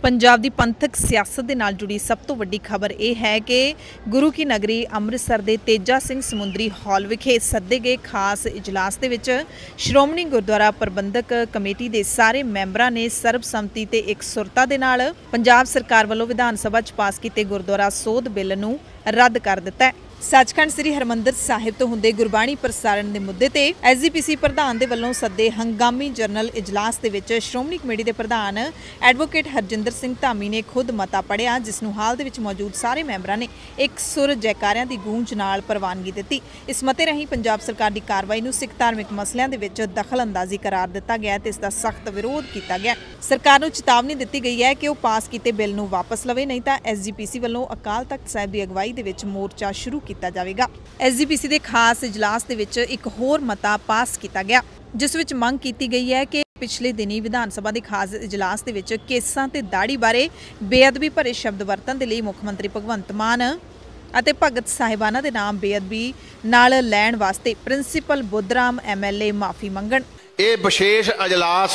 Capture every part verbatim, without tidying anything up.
पंजाब की पंथक सियासत के नाल जुड़ी सब तो वड्डी खबर यह है कि गुरु की नगरी अमृतसर के तेजा सिंह समुंदरी हॉल विखे सदे गए खास इजलास के विच श्रोमणी गुरुद्वारा प्रबंधक कमेटी के सारे मैंबरां ने सर्बसम्मति ते एक सुरता दे नाल पंजाब सरकार वालों विधान सभा च पास किए गुरुद्वारा सोध बिल नूं रद्द कर दिता है। सचखंड श्री हरमंदर साहिब तो हुंदे गुरबाणी प्रसारण के मुद्दे ते एस जी पी सी प्रधान दे वल्लों सदे हंगामी जनरल इजलास दे विच श्रोमणी कमेटी के प्रधान एडवोकेट हरजिंदर सिंह धामी ने खुद मता पढ़िया, जिसनूं हाल दे विच मौजूद सारे मैंबरां ने एक सुर जयकारियां दी गूंज नाल प्रवानगी दित्ती। इस मते राहीं पंजाब सरकार की कार्रवाई नूं सिख धार्मिक मसलिਆਂ दे विच दखल अंदाजी करार दिता गया ते इसदा सख्त विरोध किया गया। सरकार नूं चेतावनी दित्ती गई है कि वह पास किए बिल नूं वापस लवे, नहीं तां एस जी पी सी वल्लों अकाल तख्त साहिब की अगवाई दे विच मोर्चा शुरू किया जाएगा। एस जी पी सी के खास इजलास के विच एक होर मता पास किया गया, जिस विच मंग की गई है कि पिछले दिनी विधान सभा के खास इजलास के विच केसां ते दाड़ी बारे बेअदबी भरे शब्द वरतन के लिए मुख्यमंत्री भगवंत मान ਅਤੇ ਭਗਤ ਸਾਹਿਬਾਨਾਂ ਦੇ ਨਾਮ ਬੇਅਦਬੀ ਨਾਲ ਲੈਣ ਵਾਸਤੇ principal Budhram M L A ਮਾਫੀ ਮੰਗਣ। ਇਹ ਵਿਸ਼ੇਸ਼ ਅਜਲਾਸ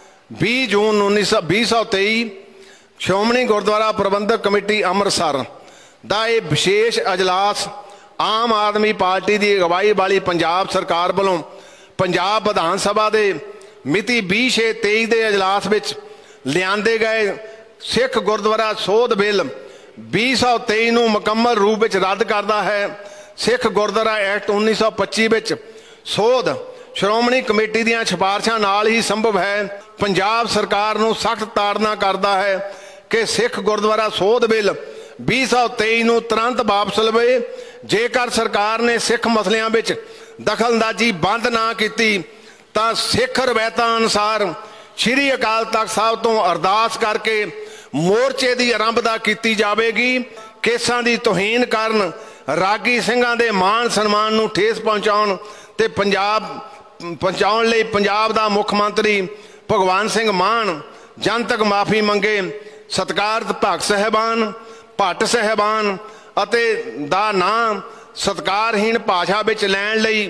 ਵੀਹ ਜੂਨ ਵੀਹ ਸੌ ਤੇਈ ਸ਼੍ਰੋਮਣੀ ਗੁਰਦੁਆਰਾ ਪ੍ਰਬੰਧਕ ਕਮੇਟੀ ਅੰਮ੍ਰਿਤਸਰ ਦਾ ਇਹ ਵਿਸ਼ੇਸ਼ ਅਜਲਾਸ ਆਮ ਆਦਮੀ ਪਾਰਟੀ ਦੀ ਅਗਵਾਈ ਵਾਲੀ ਪੰਜਾਬ ਸਰਕਾਰ ਵੱਲੋਂ ਪੰਜਾਬ ਵਿਧਾਨ ਸਭਾ ਦੇ ਮਿਤੀ ਵੀਹ ਛੇ ਤੇਈ ਦੇ ਅਜਲਾਸ ਵਿੱਚ ਲਿਆਂਦੇ ਗਏ ਸਿੱਖ ਗੁਰਦੁਆਰਾ ਸੋਧ ਬਿੱਲ ਵੀਹ ਸੌ ਤੇਈ ਨੂੰ ਮੁਕੰਮਲ ਰੂਪ ਵਿੱਚ ਰੱਦ ਕਰਦਾ ਹੈ। ਸਿੱਖ ਗੁਰਦੁਆਰਾ ਐਕਟ ਉੱਨੀ ਸੌ ਪੱਚੀ ਵਿੱਚ ਸੋਧ ਸ਼੍ਰੋਮਣੀ ਕਮੇਟੀ ਦੀਆਂ ਸਿਫਾਰਸ਼ਾਂ ਨਾਲ ਹੀ ਸੰਭਵ ਹੈ। ਪੰਜਾਬ ਸਰਕਾਰ ਨੂੰ ਸਖਤ ਤਾੜਨਾ ਕਰਦਾ ਹੈ ਕਿ ਸਿੱਖ ਗੁਰਦੁਆਰਾ ਸੋਧ ਬਿੱਲ ਵੀਹ ਸੌ ਤੇਈ ਨੂੰ ਤੁਰੰਤ ਵਾਪਸ ਲਵੇ। ਜੇਕਰ ਸਰਕਾਰ ਨੇ ਸਿੱਖ ਮਸਲਿਆਂ ਵਿੱਚ ਦਖਲਅੰਦਾਜ਼ੀ ਬੰਦ ਨਾ ਕੀਤੀ ਤਾਂ ਸਿੱਖ ਰਵਾਇਤਾਂ ਅਨੁਸਾਰ ਸ਼੍ਰੀ ਅਕਾਲ ਤਖਤ ਸਾਹਿਬ ਤੋਂ ਅਰਦਾਸ ਕਰਕੇ ਮੋਰਚੇ ਦੀ ਆਰੰਭਤਾ ਕੀਤੀ ਜਾਵੇਗੀ। ਕੇਸਾਂ ਦੀ ਤੋਹੀਨ ਕਰਨ, ਰਾਗੀ ਸਿੰਘਾਂ ਦੇ ਮਾਣ ਸਨਮਾਨ ਨੂੰ ਠੇਸ ਪਹੁੰਚਾਉਣ ਤੇ ਪੰਜਾਬ ਪਹੁੰਚਾਉਣ ਲਈ ਪੰਜਾਬ ਦਾ ਮੁੱਖ ਮੰਤਰੀ ਭਗਵੰਤ ਸਿੰਘ ਮਾਨ ਜਨਤਕ ਮਾਫੀ ਮੰਗੇ। ਸਤਿਕਾਰਤ ਭਗਤ ਸਾਹਿਬਾਨ ਭੱਟ ਸਾਹਿਬਾਨ ਅਤੇ ਦਾ ਨਾਮ ਸਤਿਕਾਰਹੀਣ ਭਾਸ਼ਾ ਵਿੱਚ ਲੈਣ ਲਈ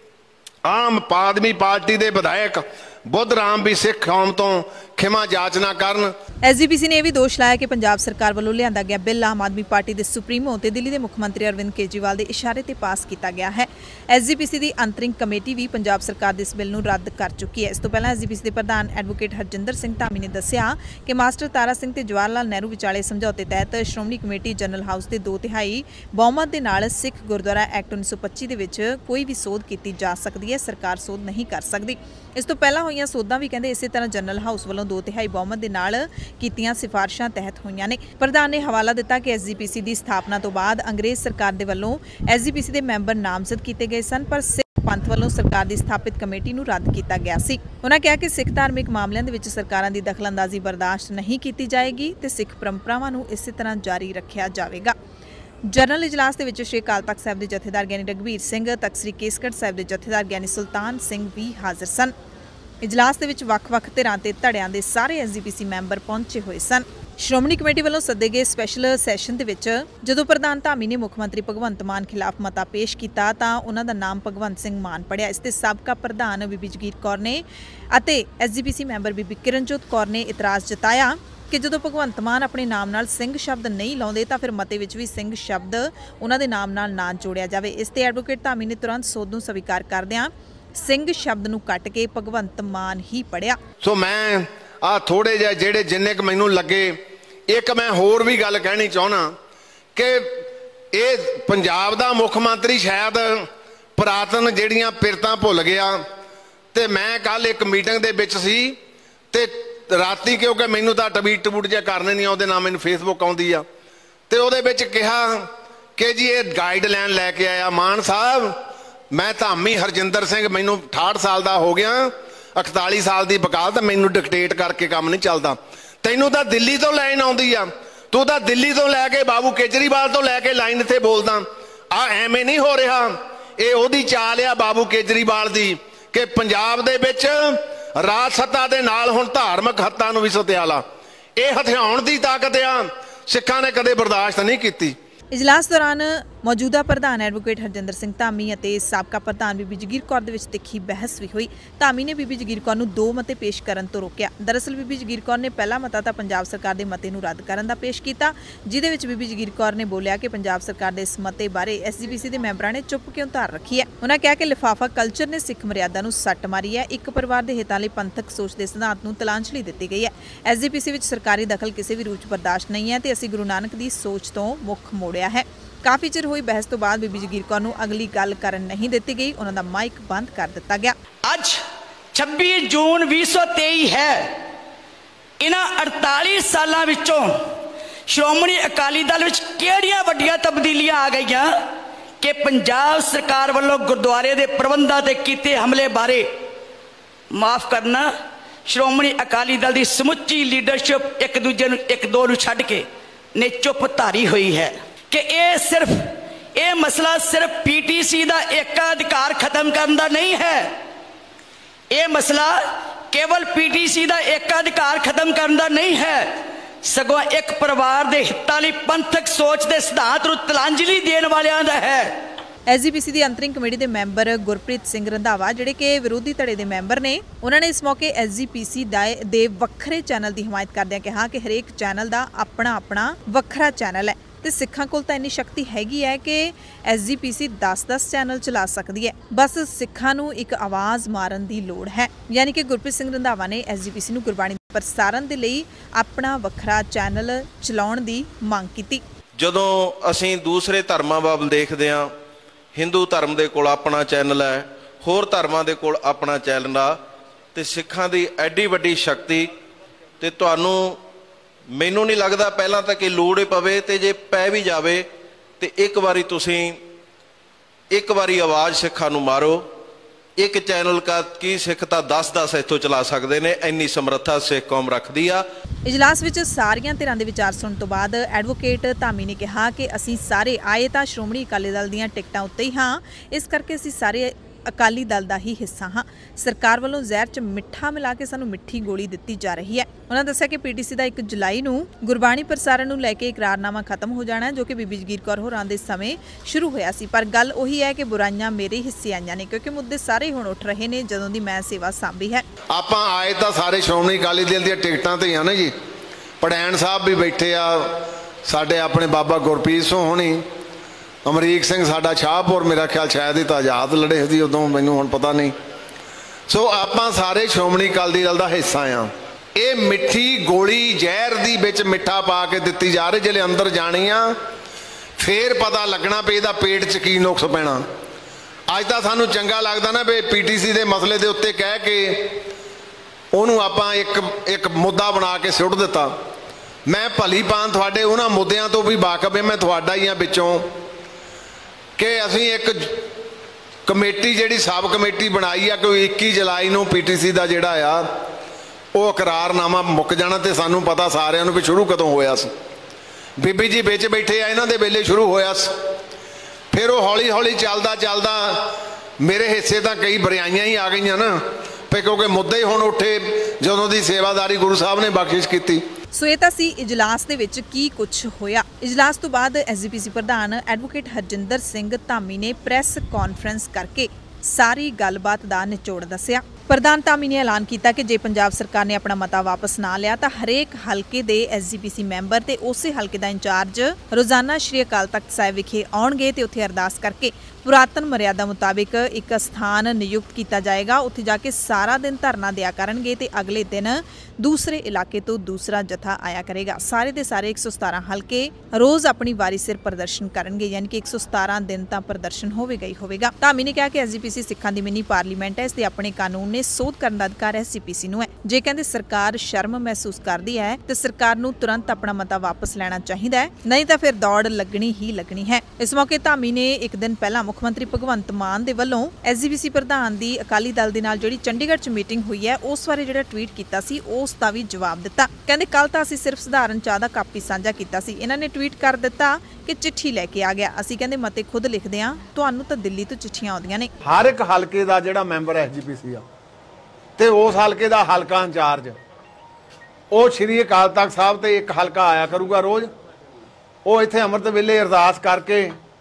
ਆਮ ਆਦਮੀ ਪਾਰਟੀ ਦੇ ਵਿਧਾਇਕ बुद्धराम भी सिख कौम तो खिमा जाचना करन। एस जी पी सी ने यह भी दोष लाया कि पंजाब सरकार वालों लिया गया बिल आम आदमी पार्टी के सुप्रीमो ते दिल्ली के मुख्यमंत्री अरविंद केजरीवाल के इशारे ते पास किया गया है। एस जी पी सी की अंतरिंग कमेटी भी पंजाब सरकार के इस बिल नूं रद्द कर चुकी है। इस तो पहला एस जी पी सी के प्रधान एडवोकेट हरजिंदर सिंह धामी ने दस्सिया कि मास्टर तारा सिंह ते जवाहर लाल नेहरू विचाले समझौते तहत श्रोमणी कमेटी जनरल हाउस के दो तिहाई बहुमत के नाल सिख गुरुद्वारा एक्ट उन्नीस सौ पच्ची के विच कोई भी सोध की जा सकती है, सरकार सोध नहीं कर सकती। इस तो पहला होईयां सोधां भी कहते इस तरह जनरल हाउस वालों दो तिहाई बहुमत के नाल कीतियां सिफारिशां तहत होईयां ने। प्रधान ने हवाला दिता कि एस जी पी सी की स्थापना तो बाद अंग्रेज सरकार के वलों एस जी पी सी के मैंबर नामजद किए गए सन, पर सिख पंथ वालों सरकार की स्थापित कमेटी नूं रद्द किया गया सी। उन्होंने कहा कि सिख धार्मिक मामलों के विच सरकारां दी दखलअंदाजी बर्दाश्त नहीं की जाएगी ते सिख परंपरावां नूं इस तरह जारी रखा जाएगा। जनरल इजलास के विच श्री अकाल तख्त साहिब के जथेदार ज्ञानी रघबीर सिंह, तख्त श्री केसगढ़ साहिब के जथेदार ज्ञानी सुल्तान सिंह भी हाजिर सन। इजलास के विच वख-वख धिरां ते धड़ियां दे सारे S G P C member पहुंचे हुए सन। श्रोमणी कमेटी वालों सदे गए स्पैशल सैशन के विच जदों प्रधान धामी ने मुख्यमंत्री भगवंत मान खिलाफ मता पेश किया तां उन्हां दा नाम भगवंत सिंह मान पढ़िया। इस ते साबका प्रधान बीबी जगीर कौर ने अते S G P C member Bibi Kiranjot Kaur ने इतराज़ जताया कि जो भगवंत मान अपने नाम नाल सिंह शब्द नहीं लाउंदे तां फिर मते विच भी सिंह शब्द उन्हां दे नाम नाल ना जोड़िया जावे। इस ते एडवोकेट धामी ने तुरंत सोध नूं स्वीकार करदिआं सिंह शब्द नूं कट के भगवंत मान ही पढ़िया। सो मैं आ थोड़े जिहे जिहड़े जिन्ने क मैनूं लगे, एक मैं होर भी गल कहनी चाहना कि ये पंजाब दा मुख मंत्री शायद पुरातन जिहड़ियां पिरतां भुल गया। ते मैं कल एक मीटिंग दे विच सी ते राती क्योंकि मैनूं तां टवीट टबूट जिहा करने नहीं आउंदे, ना मैनूं फेसबुक आउंदी आ, ते उहदे विच कहा कि जी ये गाइडलाइन लैके आया मान साहब। मैं धामी हरजिंदर सिंह मैनूं अठाहठ साल का हो गया, इकताली साल की वकालत, मैनूं डिकटेट करके काम नहीं चलता। तैनूं तां दिल्ली तो लाइन आउंदी आ, तू तां दिल्ली तो लैके बाबू केजरीवाल तो लैके लाइन इत्थे बोलदा। आ एवें नहीं हो रहा, ये ओहदी चाल आ बाबू केजरीवाल दी कि पंजाब दे विच राज सत्ता दे नाल हुण धार्मिक हत्यां नूं भी सत्याला। ये हथियाउण दी ताकत आ, सिखां ने कदे बर्दाश्त नहीं कीती। इजलास दौरान ਮੌਜੂਦਾ ਪ੍ਰਧਾਨ ਐਡਵੋਕੇਟ ਹਰਜਿੰਦਰ ਸਿੰਘ ਧਾਮੀ ਅਤੇ ਸਾਬਕਾ ਪ੍ਰਧਾਨ ਬੀਬੀ ਜਗੀਰ ਕੌਰ ਦੇ ਵਿੱਚ ਤਿੱਖੀ ਬਹਿਸ ਵੀ ਹੋਈ। ਧਾਮੀ ਨੇ ਬੀਬੀ ਜਗੀਰ ਕੌਰ ਨੂੰ ਦੋ ਮਤੇ ਪੇਸ਼ ਕਰਨ ਤੋਂ ਰੋਕਿਆ। ਦਰਅਸਲ ਬੀਬੀ ਜਗੀਰ ਕੌਰ ਨੇ ਪਹਿਲਾ ਮਤਾ ਤਾਂ ਪੰਜਾਬ ਸਰਕਾਰ ਦੇ ਮਤੇ ਨੂੰ ਰੱਦ ਕਰਨ ਦਾ ਪੇਸ਼ ਕੀਤਾ, ਜਿਹਦੇ ਵਿੱਚ ਬੀਬੀ ਜਗੀਰ ਕੌਰ ਨੇ ਬੋਲਿਆ ਕਿ ਪੰਜਾਬ ਸਰਕਾਰ ਦੇ ਇਸ ਮਤੇ ਬਾਰੇ ਐਸ ਜੀ ਪੀ ਸੀ ਦੇ ਮੈਂਬਰਾਂ ਨੇ ਚੁੱਪ ਕਿਉਂ ਧਾਰ ਰੱਖੀ ਹੈ। ਉਹਨਾਂ ਕਿਹਾ ਕਿ ਲਿਫਾਫਾ ਕਲਚਰ ਨੇ ਸਿੱਖ ਮਰਿਆਦਾ ਨੂੰ ਸੱਟ ਮਾਰੀ ਹੈ। ਇੱਕ ਪਰਿਵਾਰ ਦੇ ਹਿੱਤਾਂ ਲਈ ਪੰਥਕ ਸੋਚ ਦੇ ਸਿਧਾਂਤ ਨੂੰ ਤਲਾਂਜਲੀ ਦਿੱਤੀ ਗਈ ਹੈ। ਐਸ ਜੀ ਪੀ ਸੀ ਵਿੱਚ ਸਰਕਾਰੀ ਦਖਲ ਕਿਸੇ ਵੀ ਰੂਪ 'ਚ ਬਰਦਾਸ਼ਤ ਨਹੀਂ ਹੈ ਤੇ ਅਸੀਂ ਗੁਰੂ ਨਾਨਕ ਦੀ ਸੋਚ ਤੋਂ ਮੁੱਖ ਮੋੜਿਆ ਹੈ। ਕਾਫੀ ਚਿਰ ਹੋਈ ਬਹਿਸ ਤੋਂ ਬਾਅਦ ਬੀਬੀ ਜਗੀਰ ਕੌਰ ਨੂੰ ਅਗਲੀ ਗੱਲ ਕਰਨ ਨਹੀਂ ਦਿੱਤੀ ਗਈ। ਉਹਨਾਂ ਦਾ ਮਾਈਕ ਬੰਦ ਕਰ ਦਿੱਤਾ ਗਿਆ। ਅੱਜ ਛੱਬੀ ਜੂਨ ਵੀਹ ਸੌ ਤੇਈ ਹੈ। ਇਹਨਾਂ अड़तालीस ਸਾਲਾਂ ਵਿੱਚੋਂ ਸ਼੍ਰੋਮਣੀ ਅਕਾਲੀ ਦਲ ਵਿੱਚ ਕਿਹੜੀਆਂ ਵੱਡੀਆਂ ਤਬਦੀਲੀਆਂ ਆ ਗਈਆਂ ਕਿ ਪੰਜਾਬ ਸਰਕਾਰ ਵੱਲੋਂ ਗੁਰਦੁਆਰੇ ਦੇ ਪ੍ਰਬੰਧਾਂ ਤੇ ਕੀਤੇ ਹਮਲੇ ਬਾਰੇ ਮਾਫ ਕਰਨਾ ਸ਼੍ਰੋਮਣੀ ਅਕਾਲੀ ਦਲ ਦੀ ਸਮੁੱਚੀ ਲੀਡਰਸ਼ਿਪ ਇੱਕ ਦੂਜੇ ਨੂੰ ਇੱਕ ਦੋ ਨੂੰ ਛੱਡ ਕੇ ਨੇ ਚੁੱਪ ਧਾਰੀ ਹੋਈ ਹੈ ਕਿ ਇਹ ਸਿਰਫ ਇਹ ਮਸਲਾ ਸਿਰਫ ਪੀਟੀਸੀ ਦਾ ਏਕਾਧਿਕਾਰ ਖਤਮ ਕਰਨ ਦਾ ਨਹੀਂ ਹੈ। ਇਹ ਮਸਲਾ केवल पीटीसी का एकाधिकार खत्म करने का नहीं है, सगों एक परिवार के हितों लई पंथक सोच के सिद्धांत नूं तिलांजलि देने वालियां दा है। एस जी पी सी की अंतरिंग कमेटी के मैंबर गुरप्रीत सिंह रंधावा जिहड़े कि विरोधी धड़े के मैंबर ने, उन्होंने इस मौके एस जी पी सी दे वक्खरे चैनल की हिमायत करदिआं कहा कि हरेक चैनल का अपना अपना वक्खरा चैनल है ਤੇ ਸਿੱਖਾਂ ਕੋਲ ਤਾਂ ਇੰਨੀ ਸ਼ਕਤੀ ਹੈਗੀ ਹੈ ਕਿ ਐਸ ਜੀ ਪੀ ਸੀ ਦਸ ਦਸ ਚੈਨਲ ਚਲਾ ਸਕਦੀ ਹੈ। ਬਸ ਸਿੱਖਾਂ ਨੂੰ ਇੱਕ ਆਵਾਜ਼ ਮਾਰਨ ਦੀ ਲੋੜ ਹੈ। ਯਾਨੀ ਕਿ ਗੁਰਪ੍ਰੀਤ ਸਿੰਘ ਰੰਧਾਵਾ ਨੇ ਐਸ ਜੀ ਪੀ ਸੀ ਨੂੰ ਗੁਰਬਾਣੀ ਪ੍ਰਸਾਰਣ ਦੇ ਲਈ ਆਪਣਾ ਵੱਖਰਾ ਚੈਨਲ ਚਲਾਉਣ ਦੀ ਮੰਗ ਕੀਤੀ। ਜਦੋਂ ਅਸੀਂ ਦੂਸਰੇ ਧਰਮਾਂ ਵੱਲ ਦੇਖਦੇ ਹਾਂ, ਹਿੰਦੂ ਧਰਮ ਦੇ ਕੋਲ ਆਪਣਾ ਚੈਨਲ ਹੈ, ਹੋਰ ਧਰਮਾਂ ਦੇ ਕੋਲ ਆਪਣਾ ਚੈਨਲ ਆ, ਤੇ ਸਿੱਖਾਂ ਦੀ ਐਡੀ ਵੱਡੀ ਸ਼ਕਤੀ ਤੇ ਤੁਹਾਨੂੰ ਮੈਨੂੰ ਨਹੀਂ ਲੱਗਦਾ ਪਹਿਲਾਂ ਤਾਂ ਕਿ ਲੋੜ ਹੀ ਪਵੇ, ਤੇ ਜੇ ਪੈ ਵੀ ਜਾਵੇ ਤੇ ਇੱਕ ਵਾਰੀ ਤੁਸੀਂ ਇੱਕ ਵਾਰੀ ਆਵਾਜ਼ ਸਿੱਖਾਂ ਨੂੰ ਮਾਰੋ। ਇੱਕ ਚੈਨਲ ਕਾ ਕੀ ਸਿੱਖ ਤਾਂ ਦਸ ਦਸ ਇੱਥੋਂ ਚਲਾ ਸਕਦੇ ਨੇ, ਇੰਨੀ ਸਮਰੱਥਾ ਸਿੱਖ ਕੌਮ ਰੱਖਦੀ ਆ। ਇਜਲਾਸ ਵਿੱਚ ਸਾਰੀਆਂ ਧਿਰਾਂ ਦੇ ਵਿਚਾਰ ਸੁਣਨ ਤੋਂ ਬਾਅਦ ਐਡਵੋਕੇਟ ਧਾਮੀ ਨੇ ਕਿਹਾ ਕਿ ਅਸੀਂ ਸਾਰੇ ਆਏ ਤਾਂ ਸ਼੍ਰੋਮਣੀ ਅਕਾਲੀ ਦਲ ਦੀਆਂ ਟਿਕਟਾਂ ਉੱਤੇ ਹੀ ਹਾਂ, ਇਸ ਕਰਕੇ ਅਸੀਂ ਸਾਰੇ ਅਕਾਲੀ ਦਲ ਦਾ ਹੀ ਹਿੱਸਾ ਹਾਂ। ਸਰਕਾਰ ਵੱਲੋਂ ਜ਼ਹਿਰ 'ਚ ਮਿੱਠਾ ਮਿਲਾ ਕੇ ਸਾਨੂੰ ਮਿੱਠੀ ਗੋਲੀ ਦਿੱਤੀ ਜਾ ਰਹੀ ਹੈ। ਉਹਨਾਂ ਦੱਸਿਆ ਕਿ ਪੀਟੀਸੀ ਦਾ ਇੱਕ ਜੁਲਾਈ ਨੂੰ ਗੁਰਬਾਣੀ ਪ੍ਰਸਾਰਣ ਨੂੰ ਲੈ ਕੇ ਇਕਰਾਰਨਾਮਾ ਖਤਮ ਹੋ ਜਾਣਾ ਹੈ, ਜੋ ਕਿ ਬੀਬੀ ਜਗੀਰ ਕੌਰ ਹੋਰਾਂ ਦੇ ਸਮੇਂ ਸ਼ੁਰੂ ਹੋਇਆ ਸੀ। ਪਰ ਗੱਲ ਉਹੀ ਹੈ ਕਿ ਬੁਰਾਈਆਂ ਮੇਰੇ ਹਿੱਸੇ ਆਈਆਂ ਨੇ, ਕਿਉਂਕਿ ਮੁੱਦੇ ਸਾਰੇ ਹੁਣ ਉੱਠ ਰਹੇ ਨੇ ਜਦੋਂ ਦੀ ਮੈਂ ਸੇਵਾ ਸਾਂਭੀ ਹੈ। ਆਪਾਂ ਆਏ ਤਾਂ ਸਾਰੇ ਸ਼੍ਰੋਮਣੀ ਅਕਾਲੀ ਦਲ ਦੀਆਂ ਟਿਕਟਾਂ ਤੇ ਆ ਨਾ ਜੀ। ਪੜੈਣ ਸਾਹਿਬ ਵੀ ਬੈਠੇ ਆ, ਸਾਡੇ ਆਪਣੇ ਬਾਬਾ ਗੁਰਪ੍ਰੀਤ ਸਿੰਘ ਹੋਣੀ, ਅਮਰੀਕ ਸਿੰਘ ਸਾਡਾ ਸ਼ਾਹਪੁਰ, ਮੇਰਾ ਖਿਆਲ ਸ਼ਾਇਦ ਹੀ ਤਾਂ ਆਜ਼ਾਦ ਲੜੇ ਸੀ ਉਦੋਂ, ਮੈਨੂੰ ਹੁਣ ਪਤਾ ਨਹੀਂ। ਸੋ ਆਪਾਂ ਸਾਰੇ ਸ਼੍ਰੋਮਣੀ ਅਕਾਲੀ ਦਲ ਦਾ ਹਿੱਸਾ ਆ। ਇਹ ਮਿੱਠੀ ਗੋਲੀ ਜ਼ਹਿਰ ਦੀ ਵਿੱਚ ਮਿੱਠਾ ਪਾ ਕੇ ਦਿੱਤੀ ਜਾ ਰਹੀ, ਜਿਹੜੇ ਅੰਦਰ ਜਾਣੀ ਆ ਫੇਰ ਪਤਾ ਲੱਗਣਾ ਵੀ ਇਹਦਾ ਪੇਟ 'ਚ ਕੀ ਨੁਕਸ ਪੈਣਾ। ਅੱਜ ਤਾਂ ਸਾਨੂੰ ਚੰਗਾ ਲੱਗਦਾ ਨਾ ਵੀ ਪੀਟੀਸੀ ਦੇ ਮਸਲੇ ਦੇ ਉੱਤੇ ਕਹਿ ਕੇ ਉਹਨੂੰ ਆਪਾਂ ਇੱਕ ਇੱਕ ਮੁੱਦਾ ਬਣਾ ਕੇ ਸੁੱਟ ਦਿੱਤਾ। ਮੈਂ ਭਲੀ ਭਾਂ ਤੁਹਾਡੇ ਉਹਨਾਂ ਮੁੱਦਿਆਂ ਤੋਂ ਵੀ ਵਾਕਫ ਹਾਂ, ਮੈਂ ਤੁਹਾਡਾ ਹੀ ਆ ਵਿੱਚੋਂ, ਕਿ ਅਸੀਂ ਇੱਕ ਕਮੇਟੀ ਜਿਹੜੀ ਸਬ ਕਮੇਟੀ ਬਣਾਈ ਆ ਕਿ ਇੱਕੀ ਜੁਲਾਈ ਨੂੰ ਪੀਟੀਸੀ ਦਾ ਜਿਹੜਾ ਆ ਉਹ ਇਕਰਾਰਨਾਮਾ ਮੁੱਕ ਜਾਣਾ, ਤੇ ਸਾਨੂੰ ਪਤਾ ਸਾਰਿਆਂ ਨੂੰ ਵੀ ਸ਼ੁਰੂ ਕਦੋਂ ਹੋਇਆ ਸੀ। ਬੀਬੀ ਜੀ ਵਿੱਚ ਬੈਠੇ ਆ, ਇਹਨਾਂ ਦੇ ਵੇਲੇ ਸ਼ੁਰੂ ਹੋਇਆ ਸੀ। ਫਿਰ ਉਹ ਹੌਲੀ ਹੌਲੀ ਚੱਲਦਾ ਚੱਲਦਾ ਮੇਰੇ ਹਿੱਸੇ ਤਾਂ ਕਈ ਬਰਿਆਈਆਂ ਹੀ ਆ ਗਈਆਂ ਨਾ, ਫਿਰ ਕਿਉਂਕਿ ਮੁੱਦੇ ਹੀ ਹੁਣ ਉੱਠੇ ਜਦੋਂ ਦੀ ਸੇਵਾਦਾਰੀ ਗੁਰੂ ਸਾਹਿਬ ਨੇ ਬਖਸ਼ਿਸ਼ ਕੀਤੀ। ਸੋ ਇਹ ਤਾਂ ਸੀ ਇਜਲਾਸ ਦੇ ਵਿੱਚ ਕੀ ਕੁਝ ਹੋਇਆ। ਇਜਲਾਸ ਤੋਂ ਬਾਅਦ ਐਸ ਜੀ ਪੀ ਸੀ ਪ੍ਰਧਾਨ ਐਡਵੋਕੇਟ ਹਰਜਿੰਦਰ ਸਿੰਘ ਧਾਮੀ ਨੇ ਪ੍ਰੈਸ ਕਾਨਫਰੰਸ ਕਰਕੇ ਸਾਰੀ ਗੱਲਬਾਤ ਦਾ ਨਿਚੋੜ ਦੱਸਿਆ। ਪ੍ਰਧਾਨ ਧਾਮੀ ਨੇ ਐਲਾਨ ਕੀਤਾ ਕਿ ਜੇ ਪੰਜਾਬ ਸਰਕਾਰ ਨੇ ਆਪਣਾ ਮਤਾ ਵਾਪਸ ਨਾ ਲਿਆ ਤਾਂ ਹਰੇਕ ਹਲਕੇ ਦੇ ਐਸ ਜੀ ਪੀ ਸੀ ਮੈਂਬਰ ਤੇ ਉਸੇ ਹਲਕੇ ਦਾ ਇੰਚਾਰਜ ਰੋਜ਼ਾਨਾ ਸ਼੍ਰੀ ਅਕਾਲ ਤਖਤ ਸਾਹਿਬ ਵਿਖੇ ਆਉਣਗੇ ਤੇ ਉੱਥੇ ਅਰਦਾਸ ਕਰਕੇ ਪੁਰਾਤਨ ਮਰਿਆਦਾ ਮੁਤਾਬਿਕ ਇੱਕ ਸਥਾਨ ਨਿਯੁਕਤ ਕੀਤਾ ਜਾਏਗਾ। ਉੱਥੇ ਜਾ ਕੇ ਸਾਰਾ ਦਿਨ ਧਰਨਾ ਦਿਆ ਕਰਨਗੇ ਤੇ ਅਗਲੇ ਦਿਨ ਦੂਸਰੇ ਇਲਾਕੇ ਤੋਂ ਦੂਸਰਾ ਜਥਾ ਆਇਆ ਕਰੇਗਾ। ਸਾਰੇ ਦੇ ਸਾਰੇ ਇੱਕ ਸੌ ਸਤਾਰਾਂ ਹਲਕੇ ਰੋਜ਼ ਆਪਣੀ ਵਾਰੀ ਸਿਰ ਪ੍ਰਦਰਸ਼ਨ ਕਰਨਗੇ, ਯਾਨੀ ਕਿ ਇੱਕ ਸੌ ਸਤਾਰਾਂ ਦਿਨ ਤਾਂ ਪ੍ਰਦਰਸ਼ਨ ਹੋਵੇਗਾ ਹੀ ਹੋਵੇਗਾ। ਧਾਮੀ ਨੇ ਕਿਹਾ ਕਿ ਐਸ ਜੀ ਪੀ ਸੀ ਸਿੱਖਾਂ ਦੀ ਮਿੰਨੀ ਪਾਰਲੀਮੈਂਟ ਹੈ, ਇਸ ਦੇ ਆਪਣੇ ਕਾਨੂੰਨ ਨੇ, ਸੋਧ ਕਰਨ ਦਾ ਅਧਿਕਾਰ ਐਸ ਜੀ ਪੀ ਸੀ ਨੂੰ ਹੈ। ਜੇ ਕਹਿੰਦੇ ਸਰਕਾਰ ਸ਼ਰਮ ਮਹਿਸੂਸ ਕਰਦੀ ਹੈ ਤੇ ਸਰਕਾਰ ਨੂੰ ਤੁਰੰਤ ਆਪਣਾ ਮਤਾ ਵਾਪਸ ਲੈਣਾ ਚਾਹੀਦਾ ਹੈ, ਨਹੀਂ ਤਾਂ ਫਿਰ ਦੌੜ ਲੱਗਣੀ ਹੀ ਲੱਗਣੀ ਹੈ। ਇਸ ਮੌਕੇ ਧਾਮੀ ਨੇ ਇੱਕ ਦਿਨ ਪਹਿਲਾਂ ਮੁੱਖ ਮੰਤਰੀ ਭਗਵੰਤ ਮਾਨ ਦੇ ਵੱਲੋਂ ਐਸ ਜੀ ਪੀ ਸੀ ਪ੍ਰਧਾਨ ਦੀ ਅਕਾਲੀ ਦਲ ਦੇ ਨਾਲ ਜਿਹੜੀ ਚੰਡੀਗੜ੍ਹ 'ਚ ਮੀਟਿੰਗ ਹੋਈ ਹੈ ਉਸ ਬਾਰੇ ਜਿਹੜਾ ਟਵੀਟ ਕੀਤਾ ਸੀ ਉਸ ਦਾ ਵੀ ਜਵਾਬ ਦਿੱਤਾ। ਕਹਿੰਦੇ ਕੱਲ ਤਾਂ ਅਸੀਂ ਸਿਰਫ ਸਧਾਰਨ ਚਾਹ ਦਾ ਕੱਪ ਹੀ ਸਾਂਝਾ ਕੀਤਾ ਸੀ, ਇਹਨਾਂ ਨੇ ਟਵੀਟ ਕਰ ਦਿੱਤਾ ਕਿ ਚਿੱਠੀ ਲੈ ਕੇ ਆ ਗਿਆ। ਅਸੀਂ ਕਹਿੰਦੇ ਮਤੇ ਖੁਦ ਲਿਖਦੇ ਹਾਂ, ਤੁਹਾਨੂੰ ਤਾਂ ਦਿੱਲੀ ਤੋਂ ਚਿੱਠੀਆਂ ਆਉਂਦੀਆਂ ਨੇ। ਹਰ ਇੱਕ ਹਲਕੇ ਦਾ ਜਿਹੜਾ ਮੈਂਬਰ ਐਸ ਜੀ ਪੀ ਸੀ ਆ ਤੇ ਉਸ ਹਲਕੇ ਦਾ ਹਲਕਾ ਇੰਚਾਰਜ ਉਹ ਸ਼੍ਰੀ ਅਕਾਲ ਤਖਤ ਸਾਹਿਬ ਤੇ ਇੱਕ ਹਲਕਾ ਆਇਆ ਕਰੂਗਾ ਰੋਜ਼। ਉਹ ਇੱਥੇ ਅੰਮ੍ਰਿਤ ਵੇਲੇ ਅਰਦਾਸ ਕਰਕੇ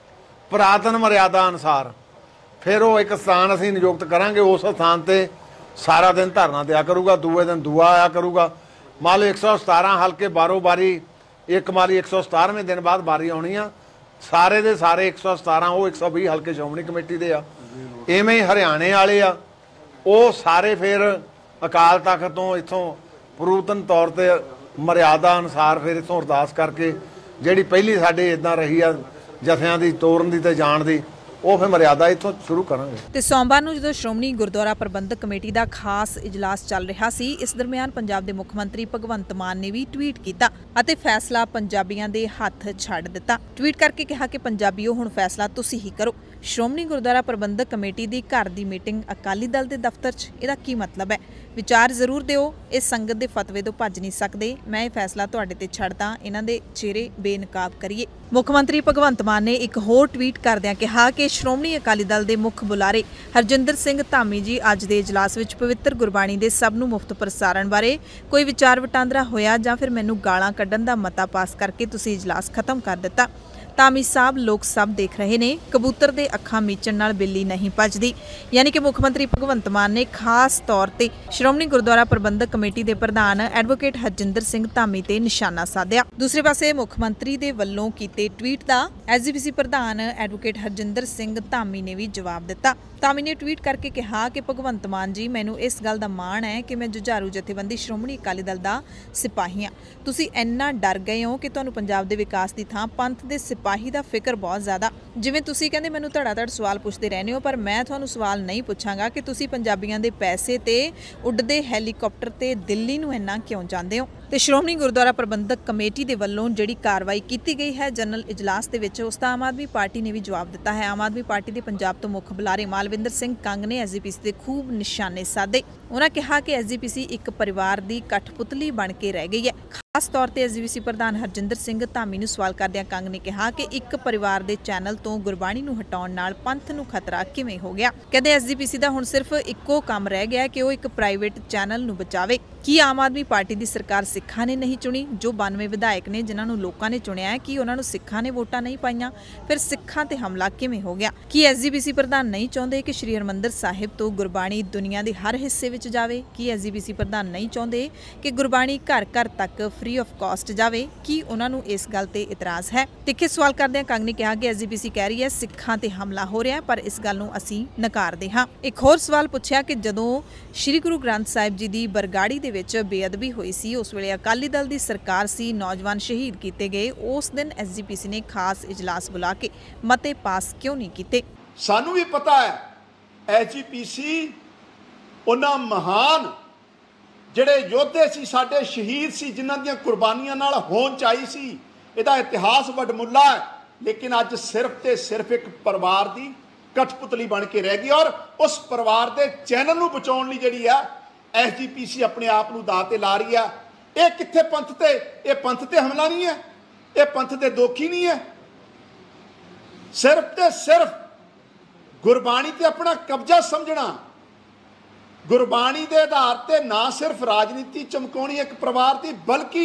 ਪੁਰਾਤਨ ਮਰਿਆਦਾ ਅਨੁਸਾਰ ਫਿਰ ਉਹ ਇੱਕ ਸਥਾਨ ਅਸੀਂ ਨਿਯੁਕਤ ਕਰਾਂਗੇ। ਉਸ ਸਥਾਨ ਤੇ ਸਾਰਾ ਦਿਨ ਧਰਨਾ ਦਿਆ ਕਰੂਗਾ, ਦੂਏ ਦਿਨ ਦੂਆ ਆਇਆ ਕਰੂਗਾ। ਮੰਨ ਲਓ ਇੱਕ ਸੌ ਸਤਾਰਾਂ ਹਲਕੇ ਬਾਰੋ ਬਾਰੀ ਇੱਕ ਮਾਰੀ ਇੱਕ ਸੌ ਸਤਾਰਵੇਂ ਦਿਨ ਬਾਅਦ ਬਾਰੀ ਆਉਣੀ ਆ। ਸਾਰੇ ਦੇ ਸਾਰੇ ਇੱਕ ਸੌ ਸਤਾਰਾਂ ਉਹ ਇੱਕ ਸੌ ਵੀਹ ਹਲਕੇ ਸ਼੍ਰੋਮਣੀ ਕਮੇਟੀ ਦੇ ਆ। ਇਵੇਂ ਹੀ ਹਰਿਆਣੇ ਵਾਲੇ ਆ, ਉਹ ਸਾਰੇ ਫਿਰ ਅਕਾਲ ਤਖਤ ਤੋਂ ਇੱਥੋਂ ਪੁਰਾਤਨ ਤੌਰ ਤੇ ਮਰਿਆਦਾ ਅਨੁਸਾਰ ਫਿਰ ਇੱਥੋਂ ਅਰਦਾਸ ਕਰਕੇ ਜਿਹੜੀ ਪਹਿਲੀ ਸਾਡੇ ਇੱਦਾਂ ਰਹੀ ਆ ਜਥਿਆਂ ਦੀ ਤੋਰਨ ਦੀ ਤੇ ਜਾਣ ਦੀ, ਉਹ ਫਿਰ ਮਰਿਆਦਾ ਇੱਥੋਂ ਸ਼ੁਰੂ ਕਰਾਂਗੇ। ਤੇ ਸੋਮਵਾਰ ਨੂੰ ਜਦੋਂ ਸ਼੍ਰੋਮਣੀ ਗੁਰਦੁਆਰਾ ਪ੍ਰਬੰਧਕ ਕਮੇਟੀ ਦਾ ਖਾਸ ਇਜਲਾਸ ਚੱਲ ਰਿਹਾ ਸੀ, ਇਸ ਦਰਮਿਆਨ ਪੰਜਾਬ ਦੇ ਮੁੱਖ ਮੰਤਰੀ ਭਗਵੰਤ ਮਾਨ ਨੇ ਵੀ ਟਵੀਟ ਕੀਤਾ ਅਤੇ ਫੈਸਲਾ ਪੰਜਾਬੀਆਂ ਦੇ ਹੱਥ ਛੱਡ ਦਿੱਤਾ। ਟਵੀਟ ਕਰਕੇ ਕਿਹਾ ਕਿ ਪੰਜਾਬੀਓ, ਹੁਣ ਫੈਸਲਾ ਤੁਸੀਂ ਹੀ ਕਰੋ। ਸ਼੍ਰੋਮਣੀ ਗੁਰਦੁਆਰਾ ਪ੍ਰਬੰਧਕ ਕਮੇਟੀ ਦੀ ਘਰ ਦੀ ਮੀਟਿੰਗ ਅਕਾਲੀ ਦਲ ਦੇ ਦਫ਼ਤਰ 'ਚ, ਇਹਦਾ ਕੀ ਮਤਲਬ ਹੈ? ਵਿਚਾਰ ਜ਼ਰੂਰ ਦਿਓ, ਇਸ ਸੰਗਤ ਦੇ ਫਤਵੇ ਤੋਂ ਭੱਜ ਨਹੀਂ ਸਕਦੇ। ਮੈਂ ਇਹ ਫੈਸਲਾ ਤੁਹਾਡੇ ਤੇ ਛੱਡਦਾ, ਇਹਨਾਂ ਦੇ ਚਿਹਰੇ ਬੇਨਕਾਬ ਕਰੀਏ। ਮੁੱਖ ਮੰਤਰੀ ਭਗਵੰਤ ਮਾਨ ਨੇ ਇੱਕ ਹੋਰ ਟਵੀਟ ਕਰਦਿਆਂ ਕਿਹਾ ਕਿ ਸ਼੍ਰੋਮਣੀ ਅਕਾਲੀ ਦਲ ਦੇ ਮੁੱਖ ਬੁਲਾਰੇ ਹਰਜਿੰਦਰ ਸਿੰਘ ਧਾਮੀ ਜੀ ਅੱਜ ਦੇ ਇਜਲਾਸ ਵਿੱਚ ਪਵਿੱਤਰ ਗੁਰਬਾਣੀ ਦੇ ਸਭ ਨੂੰ ਮੁਫਤ ਪ੍ਰਸਾਰਣ ਬਾਰੇ ਕੋਈ ਵਿਚਾਰ ਵਟਾਂਦਰਾ ਹੋਇਆ ਜਾਂ ਫਿਰ ਮੈਨੂੰ ਗਾਲਾਂ ਕੱਢਣ ਦਾ ਮਤਾ ਪਾਸ ਕਰਕੇ ਤੁਸੀਂ ਇਜਲਾਸ ਖਤਮ ਕਰ ਦਿੱਤਾ। ਧਾਮੀ ਸਾਹਿਬ, ਲੋਕ ਸਭ ਦੇਖ ਰਹੇ ਨੇ, ਕਬੂਤਰ ਦੇ ਅੱਖਾਂ ਮੀਚਣ ਨਾਲ ਬਿੱਲੀ ਨਹੀਂ ਭੱਜਦੀ। ਯਾਨੀ ਕਿ ਮੁੱਖ ਮੰਤਰੀ ਭਗਵੰਤ ਮਾਨ ਨੇ ਖਾਸ ਤੌਰ ਤੇ ਸ਼੍ਰੋਮਣੀ ਗੁਰਦੁਆਰਾ ਪ੍ਰਬੰਧਕ ਕਮੇਟੀ ਦੇ ਪ੍ਰਧਾਨ ਐਡਵੋਕੇਟ ਹਰਜਿੰਦਰ ਸਿੰਘ ਧਾਮੀ ਤੇ ਨਿਸ਼ਾਨਾ ਸਾਧਿਆ। ਦੂਸਰੇ ਪਾਸੇ ਮੁੱਖ ਮੰਤਰੀ ਦੇ ਵੱਲੋਂ ਕੀਤੇ ਟਵੀਟ ਦਾ ਐਸਜੀਪੀਸੀ ਪ੍ਰਧਾਨ ਐਡਵੋਕੇਟ ਹਰਜਿੰਦਰ ਸਿੰਘ ਧਾਮੀ ਨੇ ਵੀ ਜਵਾਬ ਦਿੱਤਾ। ਧਾਮੀ ਨੇ ਟਵੀਟ ਕਰਕੇ ਕਿਹਾ ਕਿ ਭਗਵੰਤ ਮਾਨ ਜੀ, ਮੈਨੂੰ ਇਸ ਗੱਲ ਦਾ ਮਾਣ ਹੈ ਕਿ ਮੈਂ ਜੁਝਾਰੂ ਜਥੇਬੰਦੀ ਸ਼੍ਰੋਮਣੀ ਅਕਾਲੀ ਦਲ ਦਾ ਸਿਪਾਹੀ ਹਾਂ। ਤੁਸੀਂ ਇੰਨਾ ਡਰ ਗਏ ਹੋ ਕਿ ਤੁਹਾਨੂੰ ਪੰਜਾਬ ਦੇ ਵਿਕਾਸ ਦੀ ਥਾਂ ਪੰਥ ਦੇ ਸਿਪਾਹੀ ਦਾ ਫਿਕਰ ਬਹੁਤ ਜ਼ਿਆਦਾ। ਜਿਵੇਂ ਤੁਸੀਂ ਕਹਿੰਦੇ ਮੈਨੂੰ ਧੜਾਧੜ ਸਵਾਲ ਪੁੱਛਦੇ ਰਹਿੰਦੇ ਹੋ, ਪਰ ਮੈਂ ਤੁਹਾਨੂੰ ਸਵਾਲ ਨਹੀਂ ਪੁੱਛਾਂਗਾ ਕਿ ਤੁਸੀਂ ਪੰਜਾਬੀਆਂ ਦੇ ਪੈਸੇ ਤੇ ਉੱਡਦੇ ਹੈਲੀਕਾਪਟਰ ਤੇ ਦਿੱਲੀ ਨੂੰ ਇੰਨਾ ਕਿਉਂ ਜਾਂਦੇ ਹੋ। ਤੇ ਸ਼੍ਰੋਮਣੀ ਗੁਰਦੁਆਰਾ ਪ੍ਰਬੰਧਕ ਕਮੇਟੀ ਦੇ ਵੱਲੋਂ ਜਿਹੜੀ ਕਾਰਵਾਈ ਕੀਤੀ ਗਈ ਹੈ ਜਨਰਲ ਇਜਲਾਸ ਦੇ ਵਿੱਚ, ਉਸ ਦਾ ਆਮ ਆਦਮੀ ਪਾਰਟੀ ਨੇ ਵੀ ਜਵਾਬ ਦਿੱਤਾ ਹੈ। ਆਮ ਆਦਮੀ ਪਾਰਟੀ ਦੇ ਪੰਜਾਬ ਤੋਂ ਮੁੱਖ ਬੁਲਾਰੇ ਮਾਲਵਿੰਦਰ ਸਿੰਘ ਕੰਗ ਨੇ ਐਸਜੀਪੀਸੀ ਦੇ ਖੂਬ ਨਿਸ਼ਾਨੇ ਸਾਧੇ। ਉਹਨਾਂ ਕਿਹਾ ਕਿ ਐਸਜੀਪੀਸੀ ਇੱਕ ਪਰਿਵਾਰ ਦੀ ਕਠਪੁਤਲੀ ਬਣ ਕੇ ਰਹਿ ਗਈ ਹੈ। ਖਾਸ ਤੌਰ ਤੇ ਐਸਜੀਪੀਸੀ ਪ੍ਰਧਾਨ ਹਰਜਿੰਦਰ ਸਿੰਘ ਧਾਮੀ ਨੂੰ ਸਵਾਲ ਕਰਦਿਆਂ ਕੰਗ ਨੇ ਕਿਹਾ ਕਿ ਇੱਕ ਪਰਿਵਾਰ ਦੇ ਚੈਨਲ ਤੋਂ ਗੁਰਬਾਣੀ ਨੂੰ ਹਟਾਉਣ ਨਾਲ ਪੰਥ ਨੂੰ ਖਤਰਾ ਕਿਵੇਂ ਹੋ ਗਿਆ। ਕਹਿੰਦੇ ਐਸਜੀਪੀਸੀ ਦਾ ਹੁਣ ਸਿਰਫ ਇੱਕੋ ਕੰਮ ਰਹਿ ਗਿਆ ਕਿ ਉਹ ਇੱਕ ਪ੍ਰਾਈਵੇਟ ਚੈਨਲ ਨੂੰ ਬਚਾਵੇ। ਕੀ ਆਮ ਆਦਮੀ ਪਾਰਟੀ ਦੀ ਸਰਕਾਰ ਸਿੱਖਾਂ ਨੇ ਨਹੀਂ ਚੁਣੀ? ਜੋ ਬਾਨਵੇਂ ਵਿਧਾਇਕ ਨੇ ਜਿਨ੍ਹਾਂ ਨੂੰ ਲੋਕਾਂ ਨੇ ਚੁਣਿਆ ਹੈ, ਕੀ ਉਹਨਾਂ ਨੂੰ ਸਿੱਖਾਂ ਨੇ ਵੋਟਾਂ ਨਹੀਂ ਪਾਈਆਂ? ਫਿਰ ਸਿੱਖਾਂ ਤੇ ਹਮਲਾ ਕਿਵੇਂ ਹੋ ਗਿਆ? ਕੀ ਐਸਜੀਪੀਸੀ ਪ੍ਰਧਾਨ ਨਹੀਂ ਚਾਹੁੰਦੇ ਕਿ ਸ਼੍ਰੀ ਹਰਿਮੰਦਰ ਸਾਹਿਬ ਤੋਂ ਗੁਰਬਾਣੀ ਦੁਨੀਆ ਦੇ ਹਰ ਹਿੱਸੇ ਵਿੱਚ ਜਾਵੇ? ਕੀ ਐਸਜੀਪੀਸੀ ਪ੍ਰਧਾਨ ਨਹੀਂ ਚਾਹੁੰਦੇ ਕਿ ਗੁਰਬਾਣੀ ਘਰ ਘਰ ਤੱਕ ਫ੍ਰੀ ਆਫ ਕਾਸਟ ਜਾਵੇ? ਕੀ ਉਹਨਾਂ ਨੂੰ ਇਸ ਗੱਲ ਤੇ ਇਤਰਾਜ਼ ਹੈ? ਤਿੱਖੇ ਸਵਾਲ ਕਰਦਿਆਂ ਕੰਗ ਨੇ ਕਿਹਾ ਕਿ ਐਸਜੀਪੀਸੀ ਕਹਿ ਰਹੀ ਹੈ ਸਿੱਖਾਂ ਤੇ ਹਮਲਾ ਹੋ ਰਿਹਾ, ਪਰ ਇਸ ਗੱਲ ਨੂੰ ਅਸੀਂ ਨਕਾਰਦੇ ਹਾਂ। ਇੱਕ ਹੋਰ ਸਵਾਲ ਪੁੱਛਿਆ ਕਿ ਜਦੋਂ ਸ਼੍ਰੀ ਗੁਰੂ ਗ੍ਰੰਥ ਸਾਹਿਬ ਜੀ ਦੀ ਬਰਗਾੜੀ ਦੇ ਵਿੱਚ ਬੇਅਦਬੀ ਹੋਈ ਸੀ, ਉਸ ਵੇਲੇ ਅਕਾਲੀ ਦਲ ਦੀ ਸਰਕਾਰ ਸੀ, ਨੌਜਵਾਨ ਸ਼ਹੀਦ ਕੀਤੇ ਗਏ, ਉਸ ਦਿਨ ਐਸਜੀਪੀਸੀ ਨੇ ਖਾਸ ਇਜਲਾਸ ਬੁਲਾ ਕੇ ਮਤੇ ਪਾਸ ਕਿਉਂ ਨਹੀਂ ਕੀਤੇ? ਸਾਨੂੰ ਵੀ ਪਤਾ ਹੈ ਐਸਜੀਪੀਸੀ ਉਹਨਾਂ ਮਹਾਨ ਜਿਹੜੇ ਯੋਧੇ ਸੀ, ਸਾਡੇ ਸ਼ਹੀਦ ਸੀ, ਜਿਨ੍ਹਾਂ ਦੀਆਂ ਕੁਰਬਾਨੀਆਂ ਨਾਲ ਹੋਂਦ ਆਈ ਸੀ। ਇਹਦਾ ਇਤਿਹਾਸ ਵੱਡਮੁੱਲਾ ਹੈ, ਲੇਕਿਨ ਅੱਜ ਸਿਰਫ ਤੇ ਸਿਰਫ ਇੱਕ ਪਰਿਵਾਰ ਦੀ ਕਠਪੁਤਲੀ ਬਣ ਕੇ ਰਹਿ ਗਈ। ਔਰ ਉਸ ਪਰਿਵਾਰ ਦੇ ਚੈਨਲ ਨੂੰ ਬਚਾਉਣ ਲਈ ਜਿਹੜੀ ਆ ਐਸਜੀਪੀਸੀ ਆਪਣੇ ਆਪ ਨੂੰ ਦਾਅ ਤੇ ਲਾ ਰਹੀ ਆ। ਇਹ ਕਿੱਥੇ ਪੰਥ ਤੇ, ਇਹ ਪੰਥ ਤੇ ਹਮਲਾ ਨਹੀਂ ਹੈ, ਇਹ ਪੰਥ ਤੇ ਦੋਖੀ ਨਹੀਂ ਹੈ। ਸਿਰਫ ਤੇ ਸਿਰਫ ਗੁਰਬਾਣੀ ਤੇ ਆਪਣਾ ਕਬਜ਼ਾ ਸਮਝਣਾ, ਗੁਰਬਾਣੀ ਦੇ ਆਧਾਰ ਤੇ ਨਾ ਸਿਰਫ ਰਾਜਨੀਤੀ ਚਮਕਾਉਣੀ ਇੱਕ ਪਰਿਵਾਰ ਦੀ, ਬਲਕਿ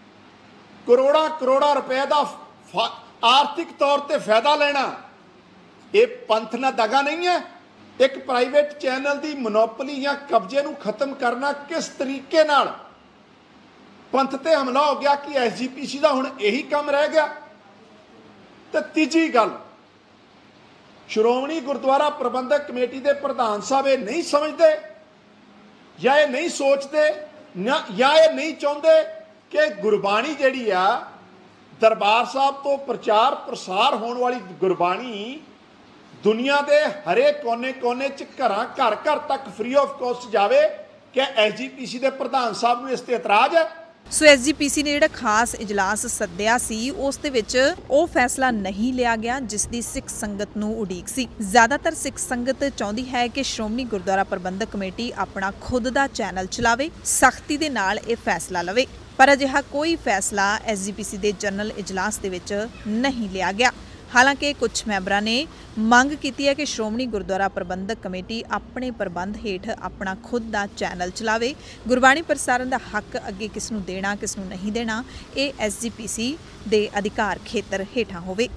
ਕਰੋੜਾਂ ਕਰੋੜਾਂ ਰੁਪਏ ਦਾ ਆਰਥਿਕ ਤੌਰ ਤੇ ਫਾਇਦਾ ਲੈਣਾ, ਇਹ ਪੰਥ ਨਾਲ ਦਗਾ ਨਹੀਂ ਹੈ। ਇੱਕ ਪ੍ਰਾਈਵੇਟ ਚੈਨਲ ਦੀ ਮੋਨੋਪੋਲੀ ਜਾਂ ਕਬਜ਼ੇ ਨੂੰ ਖਤਮ ਕਰਨਾ ਕਿਸ ਤਰੀਕੇ ਨਾਲ ਪੰਥ ਤੇ ਹਮਲਾ ਹੋ ਗਿਆ ਕਿ ਐਸਜੀਪੀਸੀ ਦਾ ਹੁਣ ਇਹੀ ਕੰਮ ਰਹਿ ਗਿਆ। ਤੇ ਤੀਜੀ ਗੱਲ, ਸ਼੍ਰੋਮਣੀ ਗੁਰਦੁਆਰਾ ਪ੍ਰਬੰਧਕ ਕਮੇਟੀ ਦੇ ਪ੍ਰਧਾਨ ਸਾਹਿਬ ਇਹ ਨਹੀਂ ਸਮਝਦੇ ਜਾਂ ਇਹ ਨਹੀਂ ਸੋਚਦੇ ਜਾਂ ਇਹ ਨਹੀਂ ਚਾਹੁੰਦੇ ਕਿ ਗੁਰਬਾਣੀ ਜਿਹੜੀ ਆ ਦਰਬਾਰ ਸਾਹਿਬ ਤੋਂ ਪ੍ਰਚਾਰ ਪ੍ਰਸਾਰ ਹੋਣ ਵਾਲੀ ਗੁਰਬਾਣੀ ਦੁਨੀਆ ਦੇ ਹਰੇਕ ਕੋਨੇ ਕੋਨੇ 'ਚ ਘਰਾਂ ਘਰ ਘਰ ਤੱਕ ਫ੍ਰੀ ਆਫ ਕਾਸਟ ਜਾਵੇ। ਕਿ ਐਸਜੀਪੀਸੀ ਦੇ ਪ੍ਰਧਾਨ ਸਾਹਿਬ ਨੂੰ ਇਸ ਤੇ ਇਤਰਾਜ਼ ਹੈ? ਸੋ ਐਸਜੀਪੀਸੀ ਨੇ ਜਿਹੜਾ ਖਾਸ ਇਜਲਾਸ ਸੱਦਿਆ ਸੀ, ਉਸ ਦੇ ਵਿੱਚ ਉਹ ਫੈਸਲਾ ਨਹੀਂ ਲਿਆ ਗਿਆ ਜਿਸ ਦੀ ਸਿੱਖ ਸੰਗਤ ਨੂੰ ਉਡੀਕ ਸੀ। ਜ਼ਿਆਦਾਤਰ ਸਿੱਖ ਸੰਗਤ ਚਾਹੁੰਦੀ ਹੈ ਕਿ ਸ਼੍ਰੋਮਣੀ ਗੁਰਦੁਆਰਾ ਪ੍ਰਬੰਧਕ ਕਮੇਟੀ ਆਪਣਾ ਖੁਦ ਦਾ ਚੈਨਲ ਚਲਾਵੇ, ਸਖਤੀ ਦੇ ਨਾਲ ਇਹ ਫੈਸਲਾ ਲਵੇ। ਪਰ ਅਜਿਹਾ ਕੋਈ ਫੈਸਲਾ ਐਸਜੀਪੀਸੀ ਦੇ ਜਨਰਲ ਇਜਲਾਸ ਦੇ ਵਿੱਚ ਨਹੀਂ ਲਿਆ ਗਿਆ। ਹਾਲਾਂਕਿ ਕੁਝ ਮੈਂਬਰਾਂ ਨੇ ਮੰਗ ਕੀਤੀ ਹੈ ਕਿ ਸ਼੍ਰੋਮਣੀ ਗੁਰਦੁਆਰਾ ਪ੍ਰਬੰਧਕ ਕਮੇਟੀ ਆਪਣੇ ਪ੍ਰਬੰਧ ਹੇਠ ਆਪਣਾ ਖੁਦ ਦਾ ਚੈਨਲ ਚਲਾਵੇ। ਗੁਰਬਾਣੀ ਪ੍ਰਸਾਰਣ ਦਾ ਹੱਕ ਅੱਗੇ ਕਿਸ ਨੂੰ ਦੇਣਾ, ਕਿਸ ਨੂੰ ਨਹੀਂ ਦੇਣਾ, ਇਹ ਐਸਜੀਪੀਸੀ ਦੇ ਅਧਿਕਾਰ ਖੇਤਰ ਹੇਠਾਂ ਹੋਵੇ।